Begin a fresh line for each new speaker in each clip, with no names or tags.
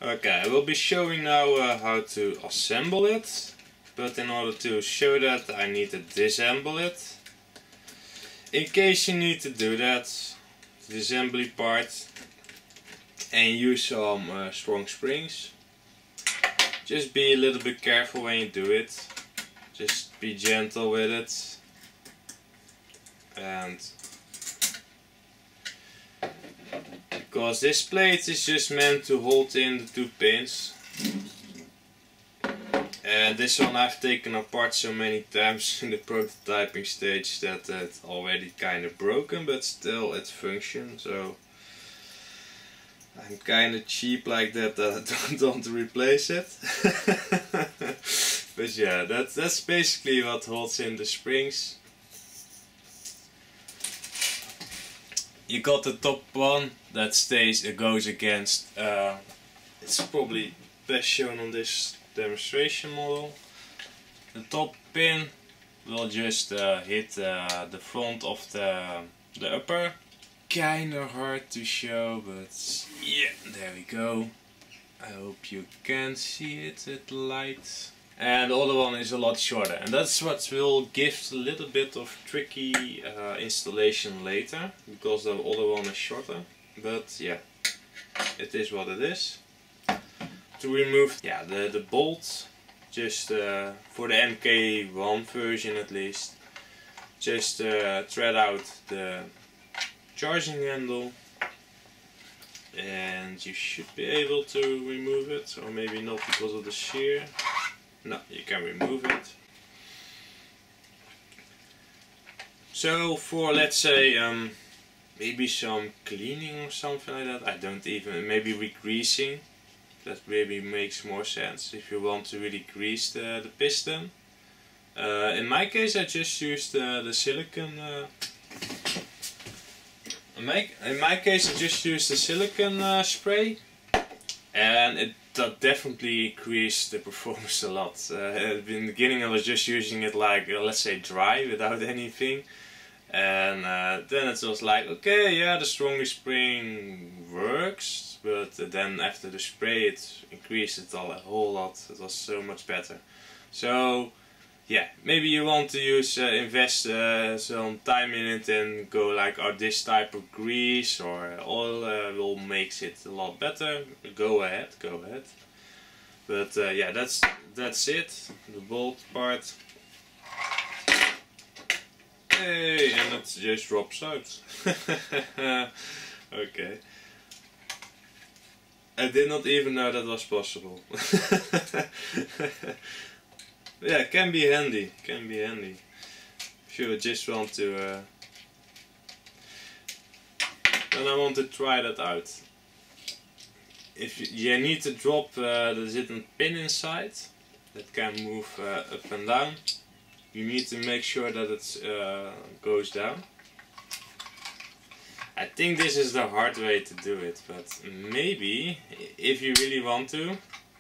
Okay, I will be showing now how to assemble it, but in order to show that I need to disassemble it. In case you need to do that, the assembly part, and use some strong springs. Just be a little bit careful when you do it. Just be gentle with it. And because this plate is just meant to hold in the two pins. And this one I've taken apart so many times in the prototyping stage that it's already kind of broken, but still it functions. So I'm kind of cheap like that I don't want to replace it. But yeah, that's basically what holds in the springs. You got the top one that stays, it goes against, it's probably best shown on this demonstration model. The top pin will just hit the front of the upper. Kinda hard to show, but yeah, there we go. I hope you can see it with the light. And the other one is a lot shorter, and that's what will give a little bit of tricky installation later, because the other one is shorter. But yeah, it is what it is. To remove the bolt, just for the MK1 version at least, just thread out the charging handle, and you should be able to remove it, or maybe not because of the shear. No, you can remove it. So for, let's say, maybe some cleaning or something like that, I don't even, maybe re-greasing, that maybe makes more sense if you want to really grease the piston. In my case I just used the silicone, in my case I just used the silicone spray, and that definitely increased the performance a lot. In the beginning I was just using it like, let's say, dry, without anything. And then it was like, okay, yeah, the stronger spring works, but then after the spray it increased it a whole lot. It was so much better. So yeah, maybe you want to use, invest some time in it and go like, this type of grease or oil will makes it a lot better. Go ahead. But yeah, that's it. The bolt part. Hey, and it just drops out. Okay. I did not even know that was possible. Yeah, it can be handy. If you just want to. Then I want to try that out. If you need to drop the hidden pin inside that can move up and down, you need to make sure that it goes down. I think this is the hard way to do it, but maybe if you really want to,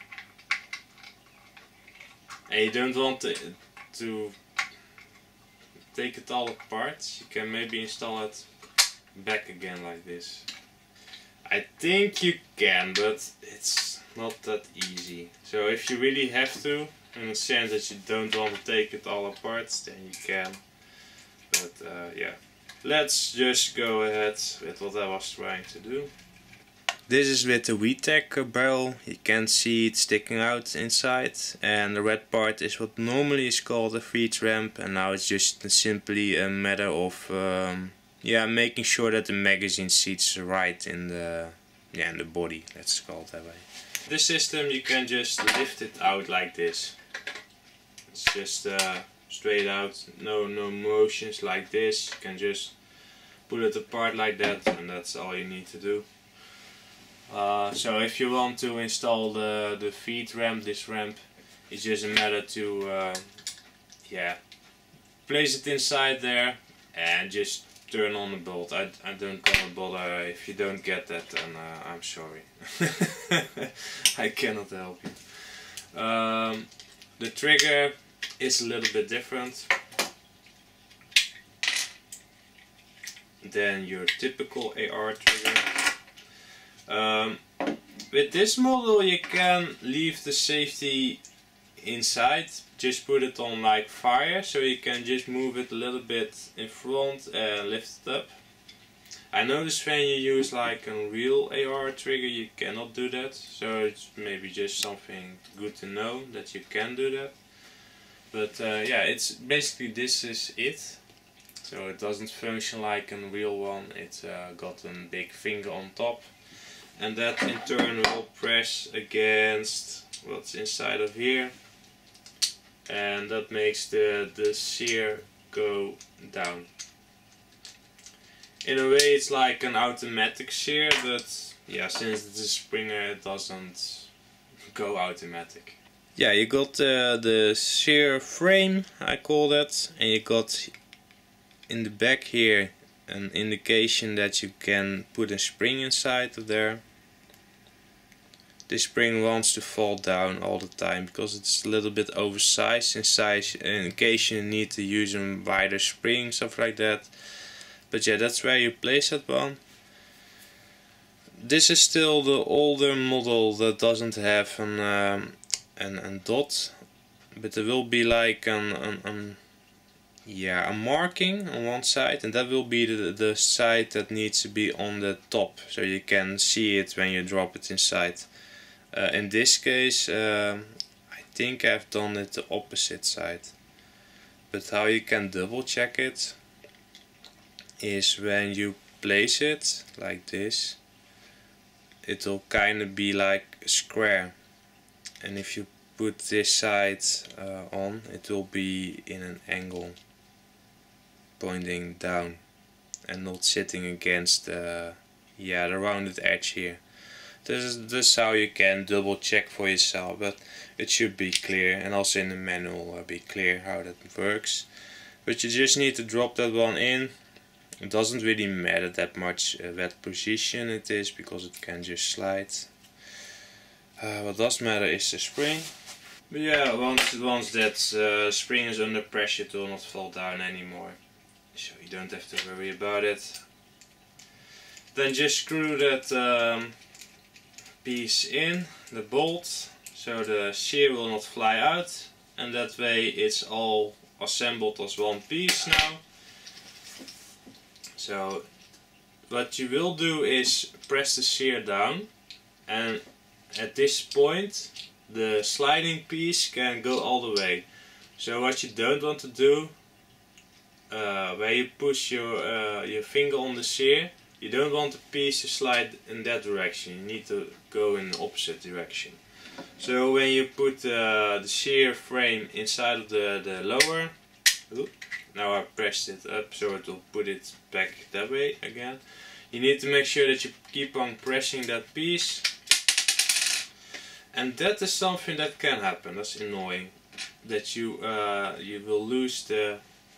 and you don't want to take it all apart, you can maybe install it back again like this. I think you can, but it's not that easy. So if you really have to, in the sense that you don't want to take it all apart, then you can. But yeah, let's just go ahead with what I was trying to do. This is with the WeTech barrel. You can see it sticking out inside, and the red part is what normally is called a feed ramp, and now it's just simply a matter of making sure that the magazine seats right in the body, let's call it that way. This system you can just lift it out like this. It's just straight out, no motions like this. You can just pull it apart like that, and that's all you need to do. So if you want to install the feed ramp, this ramp, it's just a matter to place it inside there and just turn on the bolt. I don't gonna bother. If you don't get that, then I'm sorry. I cannot help you. The trigger is a little bit different than your typical AR trigger. With this model you can leave the safety inside, just put it on like fire, so you can just move it a little bit in front and lift it up. I noticed when you use like a real AR trigger you cannot do that, so it's maybe just something good to know that you can do that. But yeah, it's basically this is it. So it doesn't function like a real one, it's got a big finger on top. And that in turn will press against what's inside of here. And that makes the shear go down. In a way it's like an automatic shear, but yeah, since it's a Springer it doesn't go automatic. Yeah, you got the shear frame, I call that, and you got in the back here an indication that you can put a spring inside of there. This spring wants to fall down all the time because it's a little bit oversized in size, in case you need to use a wider spring, stuff like that. But yeah, that's where you place that one. This is still the older model that doesn't have an dot, but there will be like a marking on one side, and that will be the side that needs to be on the top, so you can see it when you drop it inside. In this case, I think I've done it the opposite side. But how you can double check it is when you place it like this, it will kind of be like a square, and if you put this side on, it will be in an angle pointing down and not sitting against the rounded edge here. This is how you can double check for yourself, but it should be clear, and also in the manual be clear how that works. But you just need to drop that one in. It doesn't really matter that much what position it is, because it can just slide. What does matter is the spring. But yeah, once that spring is under pressure, it will not fall down anymore, so you don't have to worry about it. Then just screw that piece in, the bolt, so the shear will not fly out, and that way it's all assembled as one piece now. So what you will do is press the shear down, and at this point the sliding piece can go all the way. So what you don't want to do, where you push your finger on the shear, you don't want the piece to slide in that direction, you need to go in the opposite direction. So when you put the shear frame inside of the lower, now I pressed it up so it will put it back that way again. You need to make sure that you keep on pressing that piece, and that is something that can happen. That's annoying, that you will lose the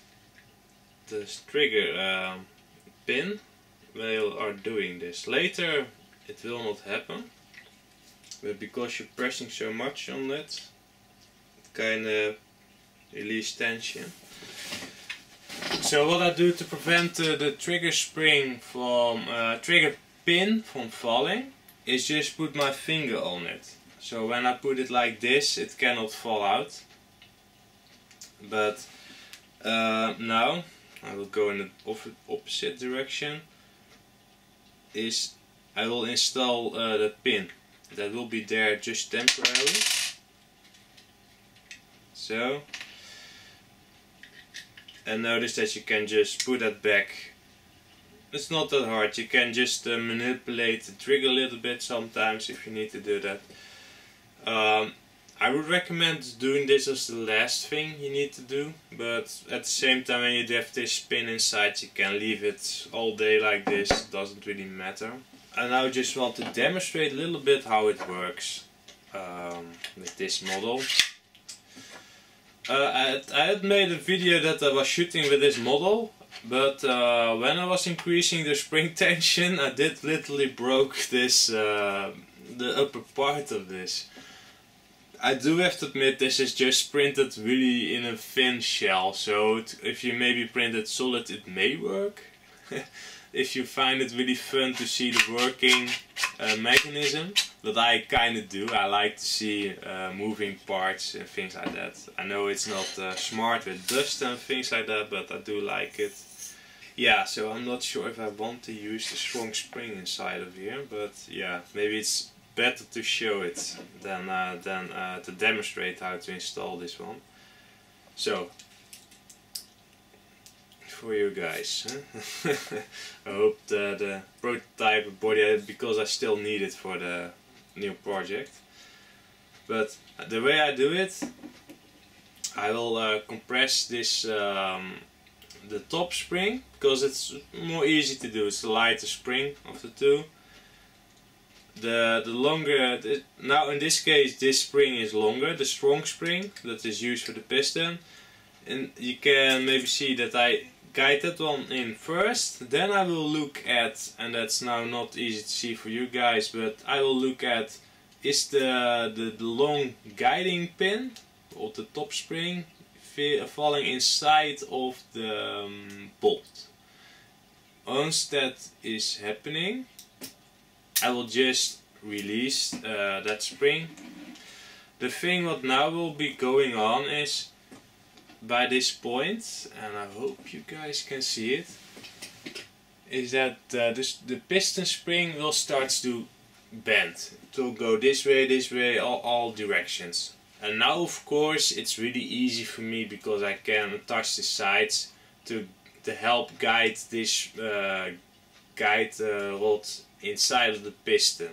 trigger pin while you are doing this. Later it will not happen, but because you're pressing so much on it, it kind of release tension. So what I do to prevent the trigger spring from trigger pin from falling is just put my finger on it. So when I put it like this, it cannot fall out. But now I will go in the opposite direction. I will install the pin that will be there just temporarily. So, and notice that you can just put that back. It's not that hard, you can just manipulate the trigger a little bit sometimes if you need to do that. I would recommend doing this as the last thing you need to do, but at the same time when you have this pin inside, you can leave it all day like this, it doesn't really matter. I now just want to demonstrate a little bit how it works with this model. I had made a video that I was shooting with this model, but when I was increasing the spring tension, I did literally broke this, the upper part of this. I do have to admit, this is just printed really in a thin shell, so if you maybe print it solid it may work. if you find it really fun to see the working mechanism, but I kind of do. I like to see moving parts and things like that. I know it's not smart with dust and things like that, but I do like it. Yeah, so I'm not sure if I want to use the strong spring inside of here, but yeah, maybe it's better to show it than to demonstrate how to install this one. So, for you guys, huh? I hope the prototype body, because I still need it for the new project. But the way I do it, I will compress this the top spring, because it's more easy to do. It's the lighter spring of the two. The longer, now in this case this spring is longer, the strong spring that is used for the piston, and you can maybe see that I guide that one in first, then I will look at, and that's now not easy to see for you guys, but I will look at, is the long guiding pin of the top spring falling inside of the bolt. Once that is happening, I will just release that spring. The thing what now will be going on is, by this point, and I hope you guys can see it, is that the piston spring will start to bend. It will go this way, all directions. And now of course it's really easy for me, because I can touch the sides to help guide this guide rod inside of the piston.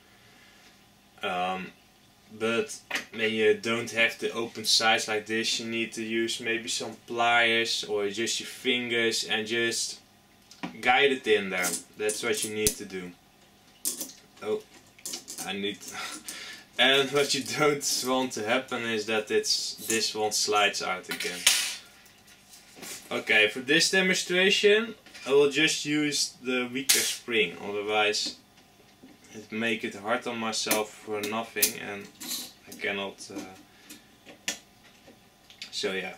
But when you don't have the open sides like this, you need to use maybe some pliers or just your fingers and just guide it in there. That's what you need to do. Oh, I need and what you don't want to happen is that this one slides out again. Okay, for this demonstration I will just use the weaker spring, otherwise it make it hard on myself for nothing, and I cannot. So yeah.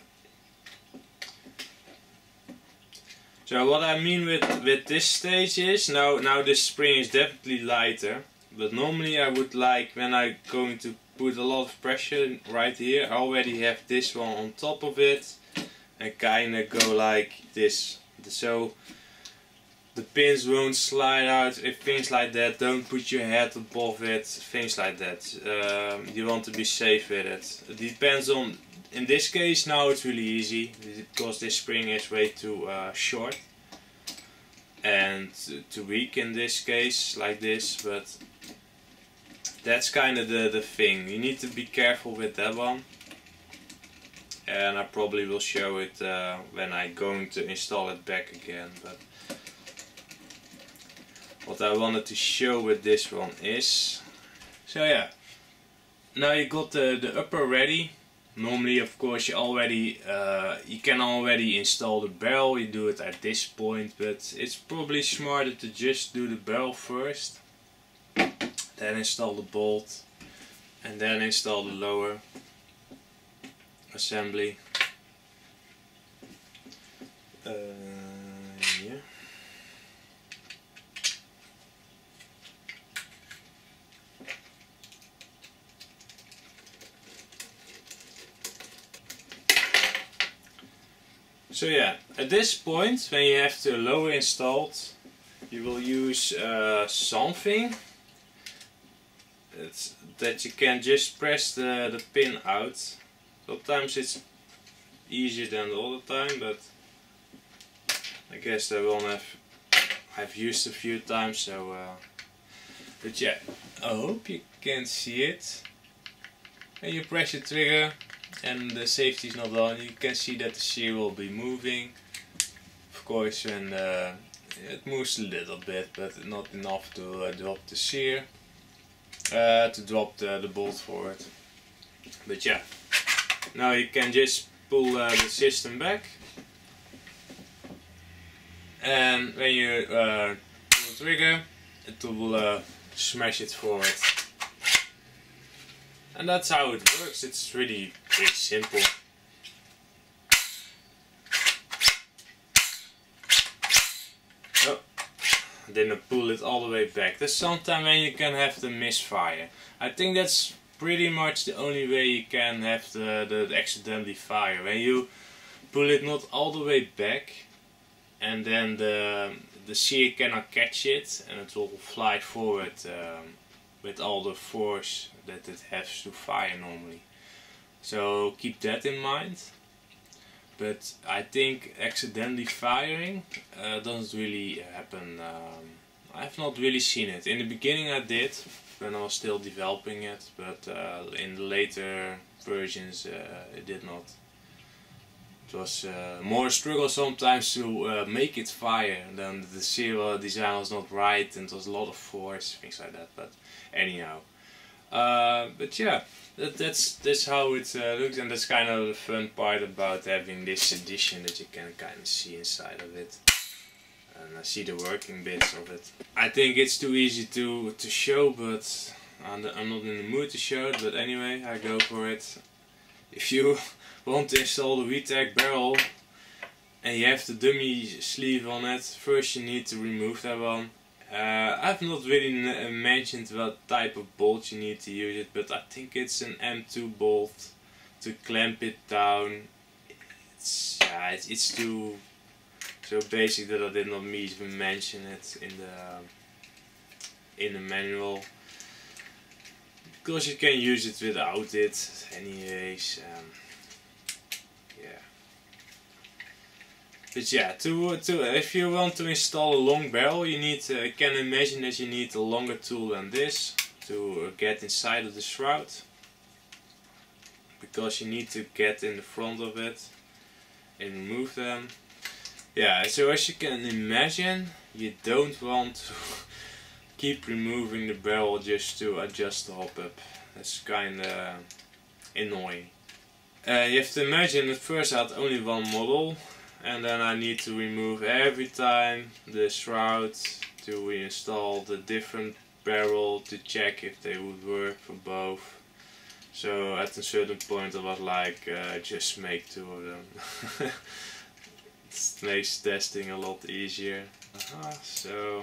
So what I mean with this stage is, now this spring is definitely lighter, but normally I would like, when I'm going to put a lot of pressure right here, I already have this one on top of it and kinda go like this. So the pins won't slide out, if things like that. Don't put your head above it, things like that. You want to be safe with it. It depends on, in this case now it's really easy, because this spring is way too short and too weak in this case, like this, but that's kind of the thing. You need to be careful with that one, and I probably will show it when I'm going to install it back again. But what I wanted to show with this one is, so yeah, now you got the upper ready. Normally of course you can already install the barrel, you do it at this point, but it's probably smarter to just do the barrel first, then install the bolt, and then install the lower assembly. Yeah. So yeah, at this point, when you have the lower installed, you will use something that you can just press the pin out. Sometimes it's easier than all the time, but I guess that one I've used a few times. So, but yeah, I hope you can see it. And you press the trigger, and the safety is not on. You can see that the shear will be moving. Of course, when it moves a little bit, but not enough to drop the shear, to drop the bolt forward. But yeah, now you can just pull the system back, and when you pull the trigger, it will smash it forward. And that's how it works. It's really pretty simple. Oh, then pull it all the way back. There's sometimes when you can have the misfire. I think that's pretty much the only way you can have the accidentally fire. When you pull it not all the way back, and then the sear cannot catch it, and it will fly forward with all the force that it has to fire normally. So keep that in mind. But I think accidentally firing doesn't really happen. I've not really seen it. In the beginning I did, when I was still developing it, but in the later versions it did not. It was more struggle sometimes to make it fire, and then the serial design was not right, and it was a lot of force, things like that. But anyhow, but yeah, that's how it looks, and that's kind of the fun part about having this edition, that you can kind of see inside of it and see the working bits of it. I think it's too easy to show, but I'm not in the mood to show it. But anyway, I go for it. If you want to install the VTech barrel and you have the dummy sleeve on it, first you need to remove that one. I've not really mentioned what type of bolt you need to use it, but I think it's an M2 bolt to clamp it down. It's too so basic that I did not even mention it in the manual, because you can use it without it anyways. Yeah. But yeah, if you want to install a long barrel, you need I can imagine that you need a longer tool than this to get inside of the shroud, because you need to get in the front of it and remove them. Yeah, so as you can imagine, you don't want to keep removing the barrel just to adjust the hop-up. That's kinda annoying. You have to imagine at first I had only one model, and then I need to remove every time the shroud to reinstall the different barrel to check if they would work for both. So at a certain point I was like, just make 2 of them. It makes testing a lot easier. So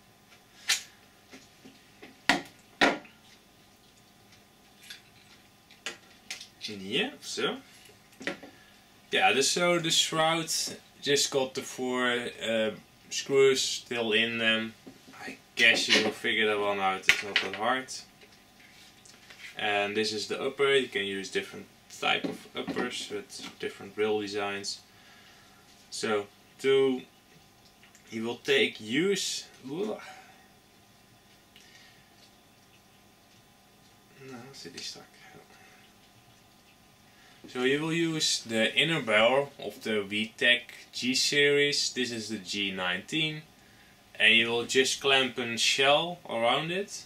yeah, so yeah, so the shroud just got the 4 screws still in them. I guess you will figure that one out, it's not that hard. And this is the upper. You can use different type of uppers with different rail designs. So you will take use. No, zit die strak. So you will use the inner barrel of the VTech G series. This is the G19, and you will just clamp a shell around it,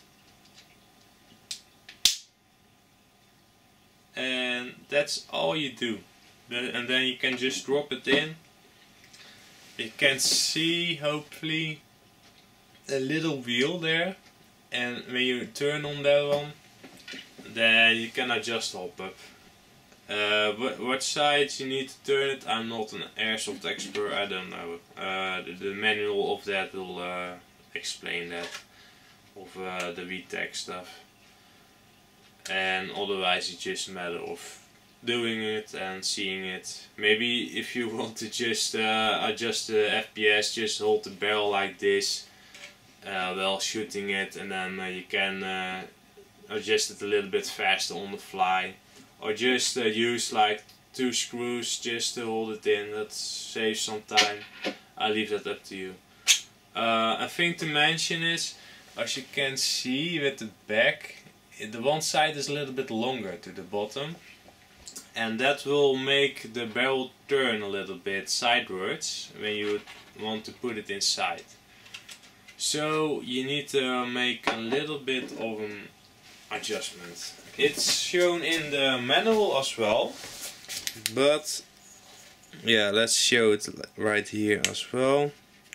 and that's all you do. And then you can just drop it in. You can see, hopefully, a little wheel there, and when you turn on that one, then you can adjust the hop-up. What sides you need to turn it, I'm not an airsoft expert, I don't know. The manual of that will explain that, of the VTech stuff. And otherwise it's just a matter of doing it and seeing it. Maybe if you want to just adjust the FPS, just hold the barrel like this while shooting it, and then you can adjust it a little bit faster on the fly. Or just use like 2 screws just to hold it in. That saves some time. I leave that up to you. A thing to mention is, as you can see with the back, the one side is a little bit longer to the bottom, and that will make the barrel turn a little bit sidewards when you want to put it inside. So you need to make a little bit of an adjustment. It's shown in the manual as well, but yeah, let's show it right here as well,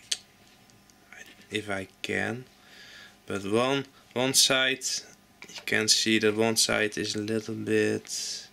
if I can. But one side, you can see that one side is a little bit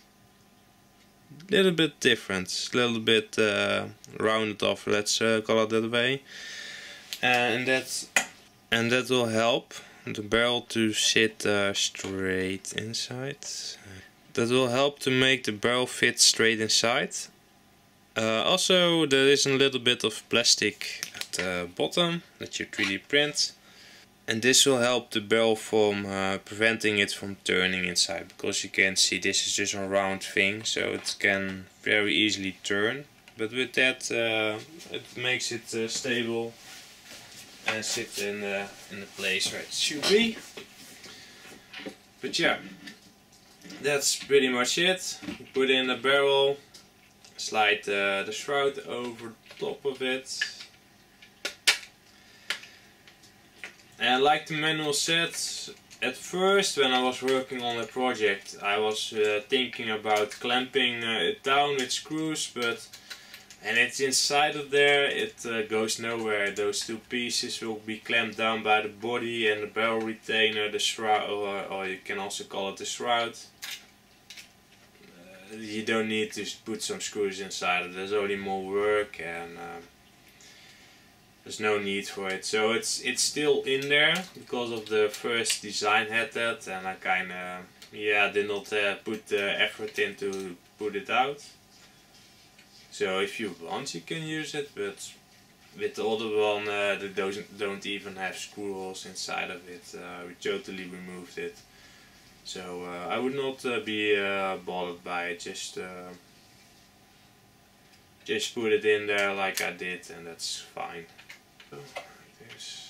different, a little bit rounded off, let's call it that way. And that and that will help the barrel to sit straight inside. That will help to make the barrel fit straight inside. Also, there is a little bit of plastic at the bottom that you 3D print, and this will help the barrel from preventing it from turning inside, because you can see this is just a round thing, so it can very easily turn. But with that, it makes it stable and sit in the place where it should be. But yeah, that's pretty much it. You put in a barrel, slide the shroud over top of it, and like the manual said, at first when I was working on the project I was thinking about clamping it down with screws, and it's inside of there, it goes nowhere. Those two pieces will be clamped down by the body and the barrel retainer, the shroud, or you can also call it the shroud. You don't need to put some screws inside it, there's only more work, and there's no need for it. So it's still in there because of the first design had that, and I kinda did not put the effort in to put it out. So if you want you can use it, but with the other one that don't even have screw holes inside of it, we totally removed it. So I would not be bothered by it, just put it in there like I did, and that's fine. So, like this.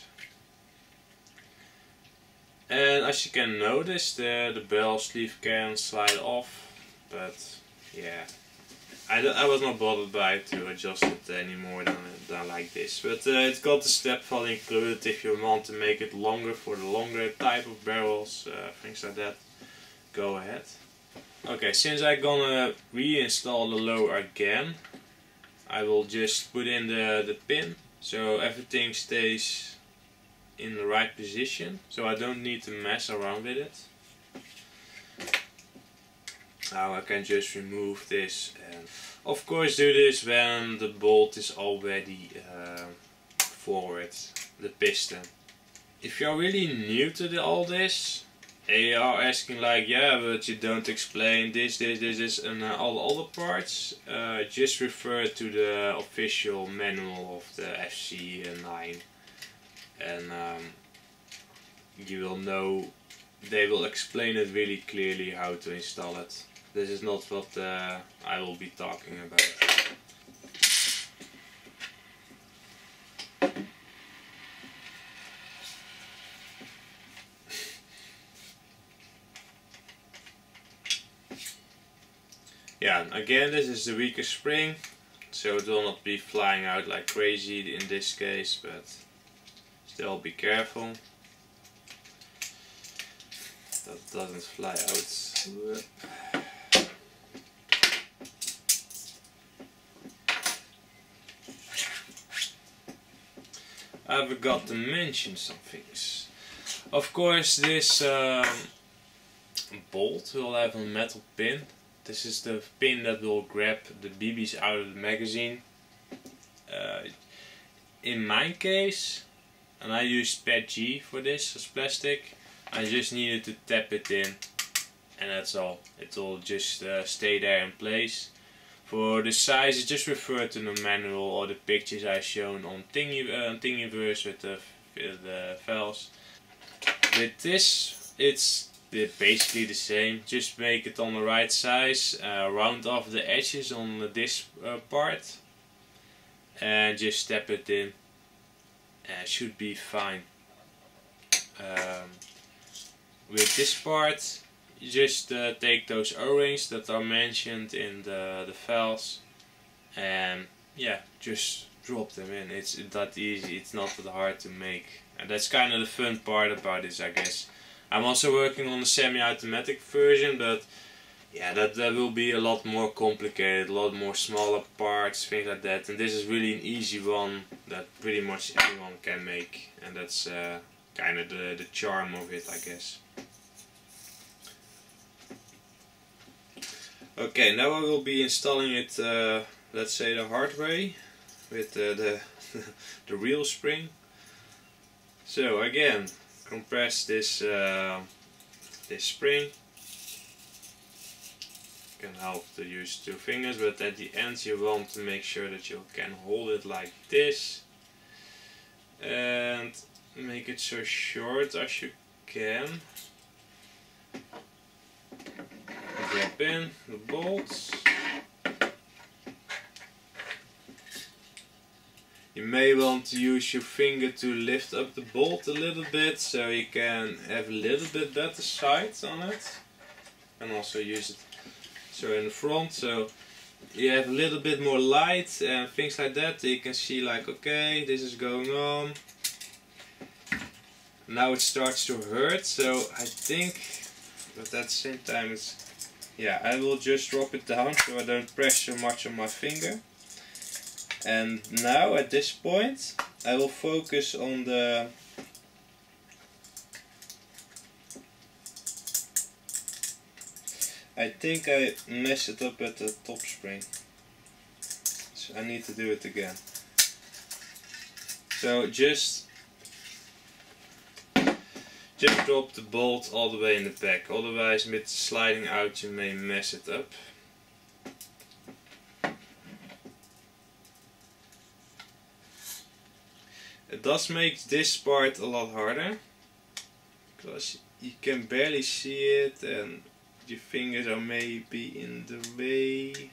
And as you can notice, the barrel sleeve can slide off, but yeah, I was not bothered by it to adjust it any more than like this. But it's got the step fall included if you want to make it longer for the longer type of barrels, things like that. Go ahead. Okay, since I'm gonna reinstall the lower again, I will just put in the pin so everything stays in the right position, so I don't need to mess around with it. Now I can just remove this, and of course do this when the bolt is already forward, the piston. If you're really new to all this, and you are asking like, yeah, but you don't explain this, and all the other parts, just refer to the official manual of the FC9, and you will know, they will explain it really clearly how to install it. This is not what I will be talking about. Yeah, again, this is the weaker spring, so it will not be flying out like crazy in this case, but still be careful that it doesn't fly out. I forgot to mention some things. Of course, this bolt will have a metal pin. This is the pin that will grab the BBs out of the magazine. In my case, and I used PETG for this as plastic, I just needed to tap it in, and that's all. It will just stay there in place. For the size, just refer to the manual or the pictures I shown on Thingiverse with the files. With this, it's basically the same. Just make it on the right size, round off the edges on this part, and just step it in. Should be fine. With this part, you just take those O-rings that are mentioned in the files, and yeah, just drop them in. It's that easy, it's not that hard to make, and that's kind of the fun part about this, I guess. I'm also working on the semi-automatic version, but yeah, that will be a lot more complicated, a lot more smaller parts, things like that, and this is really an easy one that pretty much everyone can make, and that's kind of the charm of it, I guess. Okay, now I will be installing it, let's say the hard way, with the real spring. So again, compress this this spring. Can help to use 2 fingers, but at the end you want to make sure that you can hold it like this and make it so short as you can. Drop in the bolts. You may want to use your finger to lift up the bolt a little bit so you can have a little bit better sight on it, and also use it so in the front, so you have a little bit more light and things like that. You can see like, okay, this is going on. Now it starts to hurt, so I think, but at the same time it's, yeah, I will just drop it down so I don't press so much on my finger. And now at this point I will focus on the I think I messed it up at the top spring, so I need to do it again. So just drop the bolt all the way in the back, otherwise with sliding out you may mess it up. It does make this part a lot harder, because you can barely see it and your fingers are maybe in the way.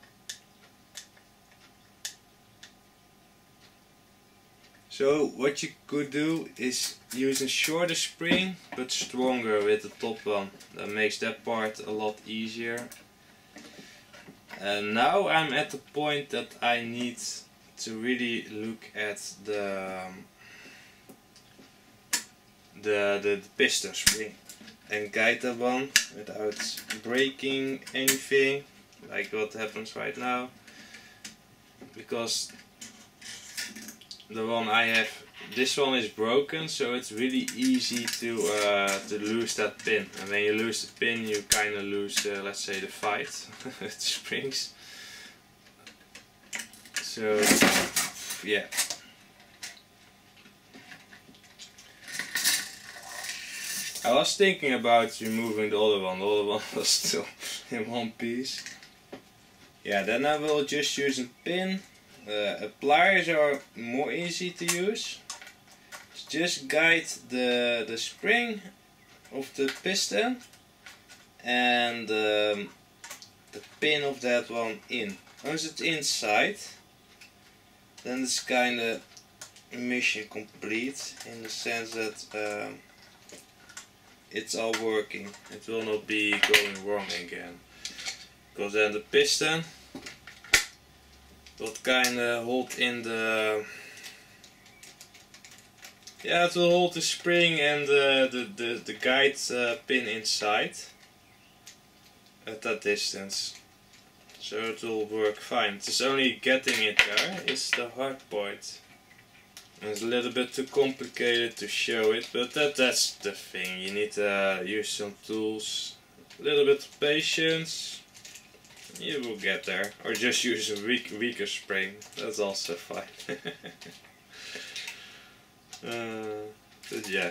So what you could do is use a shorter spring but stronger with the top one. That makes that part a lot easier. And now I'm at the point that I need to really look at the piston spring and guide that one without breaking anything, like what happens right now, because the one I have, this one is broken, so it's really easy to lose that pin, and when you lose the pin you kind of lose let's say the fight with the springs. So yeah. I was thinking about removing the other one was still in one piece. Yeah, then I will just use a pin. Pliers are more easy to use. Just guide the spring of the piston and the pin of that one in. Once it's inside, then it's kinda mission complete, in the sense that it's all working. It will not be going wrong again, because then the piston will kinda hold in the, yeah, it will hold the spring and the guide pin inside at that distance, so it will work fine. It's only getting it there is the hard part. It's a little bit too complicated to show it, but that's the thing. You need to use some tools, a little bit of patience, you will get there. Or just use a weaker spring, that's also fine. But yeah.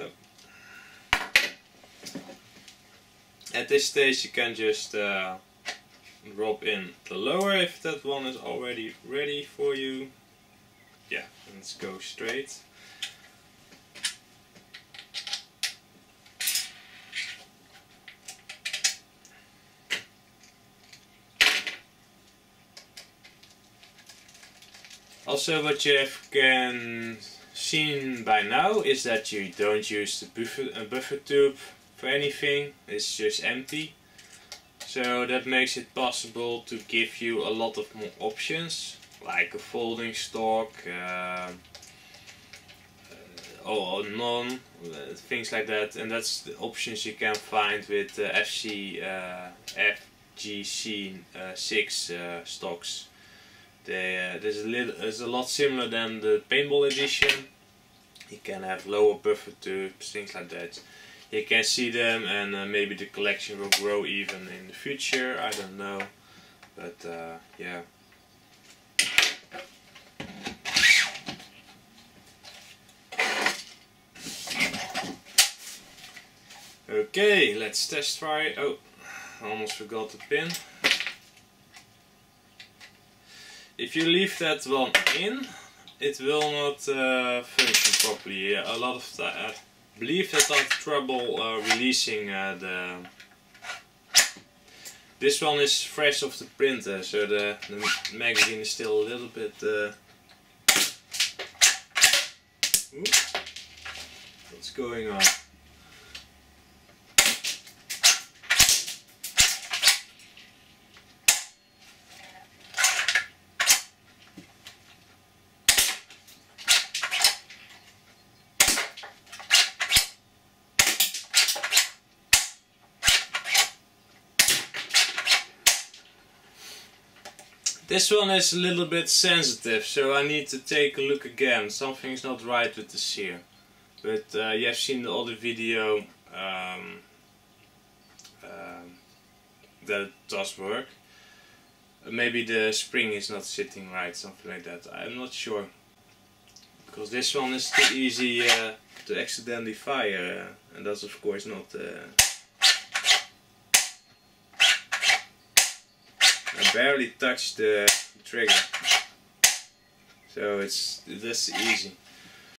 At this stage you can just drop in the lower if that one is already ready for you. Yeah, let's go straight. Also, what you can seen by now is that you don't use the buffer tube for anything. It's just empty. So that makes it possible to give you a lot of more options, like a folding stock, or none, things like that. And that's the options you can find with FGC6 stocks. There's a lot similar than the paintball edition. You can have lower buffer tubes, things like that. You can see them, and maybe the collection will grow even in the future, I don't know. But yeah. Okay, let's test fire. Oh, I almost forgot the pin. If you leave that one in, it will not function properly. A lot of I believe that I have trouble releasing the. This one is fresh off the printer, so the magazine is still a little bit. What's going on? This one is a little bit sensitive, so I need to take a look again. Something's not right with the sear. But you have seen the other video that it does work. Maybe the spring is not sitting right, something like that. I'm not sure. Because this one is too easy to accidentally fire, and that's of course not. I barely touched the trigger, so it's this easy.